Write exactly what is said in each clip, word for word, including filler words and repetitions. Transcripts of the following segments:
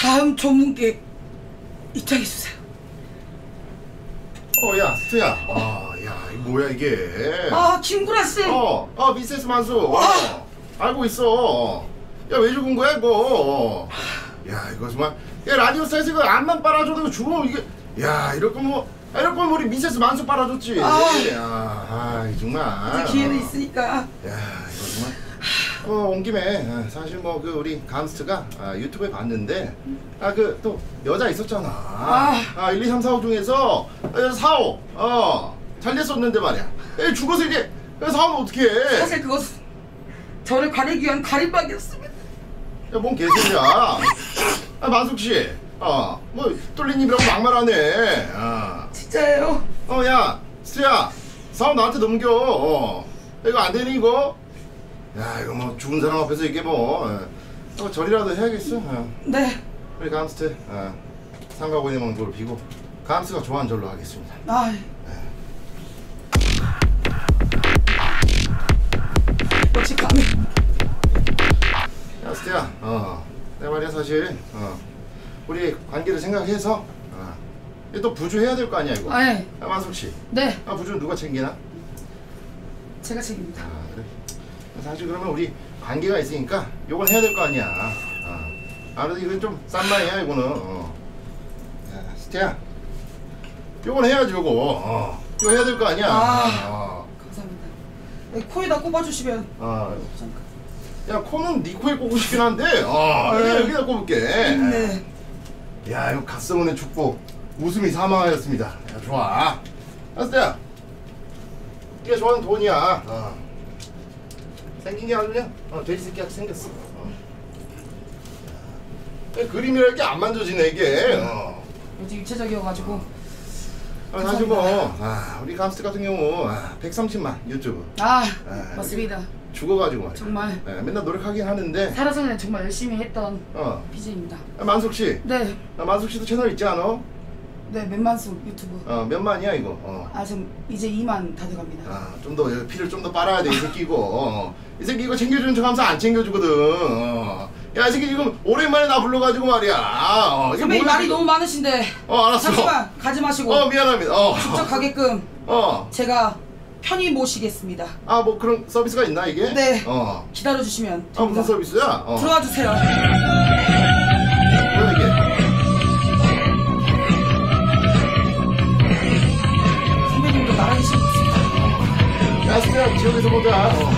다음 전문객 입장해주세요. 어, 야, 스트야. 아, 야, 이거 뭐야, 이게. 아, 김구라씨. 어, 어, 미세스 만수. 어, 알고 있어. 야, 왜 죽은 거야, 이거. 야, 이거 정말. 야, 라디오스타에서 이거 암만 빨아줘도 죽으면 이게. 야, 이럴 거면 뭐. 이럴 거면 우리 미세스 만수 빨아줬지. 아, 야, 아, 정말. 이제 기회는 있으니까. 야, 이거 정말. 어, 온 김에 사실 뭐 그 우리 감스트가 아, 유튜브에 봤는데 아 그 또 여자 있었잖아. 아, 아 일, 이, 삼, 사, 오 중에서 사, 오 어 잘 됐었는데 말이야. 에, 죽어서 이게 사오면 어떡해. 사실 그것은 저를 가리기 위한 가림막이었습니다. 야, 뭔 개소리야. 아, 만숙씨. 어, 뭐 뚫린 입이라고 막말하네. 아. 진짜예요. 어, 야, 스트야. 사오 나한테 넘겨. 어. 이거 안 되니 이거? 야, 이거 뭐 죽은 사람 앞에서 이게 뭐 어, 절이라도 해야겠어. 어. 네. 우리 감스트 어, 상가고인의 망조를 비고 감스트가 좋아하는 절로 하겠습니다. 아, 네. 역시 감히. 야, 스트야, 어, 내가 말이야 사실 어, 우리 관계를 생각해서 어, 또 부주해야 될 거 아니야 이거. 아, 예. 야, 만숙 씨. 네. 아, 부주는 누가 챙기나? 제가 책임입니다. 아, 그래. 사실 그러면 우리 관계가 있으니까 요건 해야 될 거 아니야. 어. 아무래도 이건 좀 싼 말이야 이거는. 어. 야, 스티야, 요건 해야지 요거. 어. 이거 해야 될 거 아니야. 아, 어. 감사합니다. 네, 코에다 꼽아주시면. 어. 잠깐. 야, 코는 네 코에 꼽고 싶긴 한데. 어. 네. 여기, 여기다 꼽을게. 네. 야, 이거 갓성은의 축복. 웃음이 사망하였습니다. 야, 좋아. 아, 스티야, 네가 좋아하는 돈이야. 어. 생긴 게 아주 그냥 어, 돼지 새끼같이 생겼어. 어. 그림이랄 게 안 만져지네 이게. 어. 요즘 입체적이어가지고. 아, 사실 뭐 아, 우리 감스트 같은 경우 아, 백삼십만 유튜브. 아, 아, 맞습니다. 죽어가지고 말이야. 정말. 네, 맨날 노력하긴 하는데. 살아서 그냥 정말 열심히 했던 어. 비제입니다. 아, 만숙 씨. 네. 아, 만숙 씨도 채널 있지 않아? 네, 몇만수 유튜브. 어, 몇 만이야 이거? 어. 아, 지금 이제 이만 다 돼갑니다. 아, 좀 더 피를 좀 더 빨아야 돼 이 새끼 이거. 어. 이 새끼 이거 챙겨주는 척하면서 안 챙겨주거든. 어. 야, 이 새끼 지금 오랜만에 나 불러가지고 말이야. 어, 이게 선배님 뭐야, 말이 지금. 너무 많으신데. 어, 알았어. 잠시만 가지 마시고. 어, 미안합니다. 어. 직접 가게끔 어. 제가 편히 모시겠습니다. 아, 뭐 그런 서비스가 있나 이게? 네. 어. 기다려 주시면 됩니다. 아, 무슨 서비스야? 어. 들어와 주세요. 뭐야 이게? 선배님도 나란히 신고 있습니다. 야, 스테야, 지역에서 보자. 어.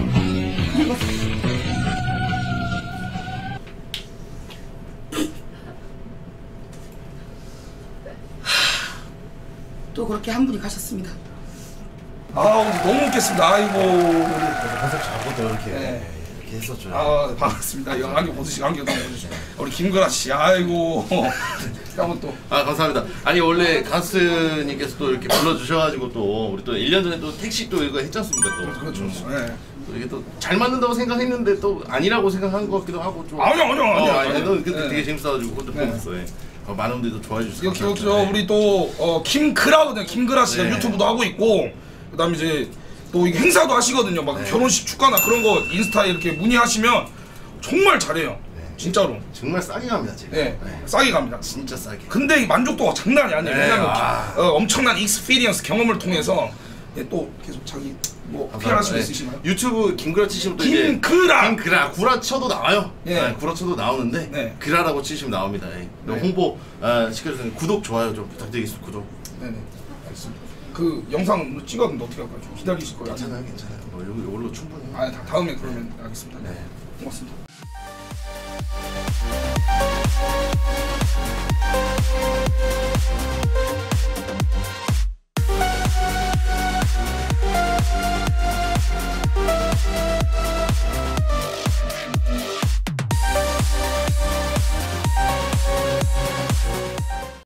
또 그렇게 한 분이 가셨습니다. 아, 너무 웃겼습니다. 아이고. 컨셉 잘하고 이렇게 네. 이렇게 했었죠. 아, 반갑습니다. 이 안경 벗으시고 안경 좀 벗으시고. 우리 김그라 씨, 아이고. 한번 또. 아, 감사합니다. 아니 원래 가스님께서 또 이렇게 불러주셔가지고 또 우리 또 일 년 전에 또 택시 또 이거 했지 않습니까 또. 그렇죠. 네. 또 이게 또 잘 맞는다고 생각했는데 또 아니라고 생각한 것 같기도 하고 좀. 아니요, 아니요, 아니요. 어, 아니, 너 그때 네. 되게 재밌어가지고 그것도 네. 보냈어. 예. 어, 많은 분들이 또 좋아해 주셔서. 이거 감사합니다. 기억죠. 우리 또 어, 김그라거든요. 김그라 씨가 네. 유튜브도 하고 있고, 그다음에 이제 또 이게 행사도 하시거든요. 막 네. 결혼식 축가나 그런 거 인스타에 이렇게 문의하시면 정말 잘해요. 네. 진짜로. 정말 싸게 갑니다 지금. 네. 네. 싸게 갑니다. 진짜 싸게. 근데 이 만족도가 장난이 아니에요. 네, 왜냐면 아. 어, 엄청난 익스피리언스 경험을 통해서 예, 또 계속 자기 뭐 피할수 네. 있으시나요? 유튜브 김그라 치시면 또 김그라! 이제 김그라 구라 쳐도 나와요. 예. 네, 구라 쳐도 나오는데 네. 그라라고 치시면 나옵니다. 예. 네. 홍보 아, 시켜주세요. 구독 좋아요 좀 부탁드리겠습니다. 구독. 네네. 알겠습니다. 그 영상 찍었는데 어떻게 할까요? 좀 기다리실 거예요? 괜찮아요, 괜찮아요. 뭐 요, 요걸로 충분히. 아, 다, 다음에 그러면 알겠습니다. 네. 고맙습니다.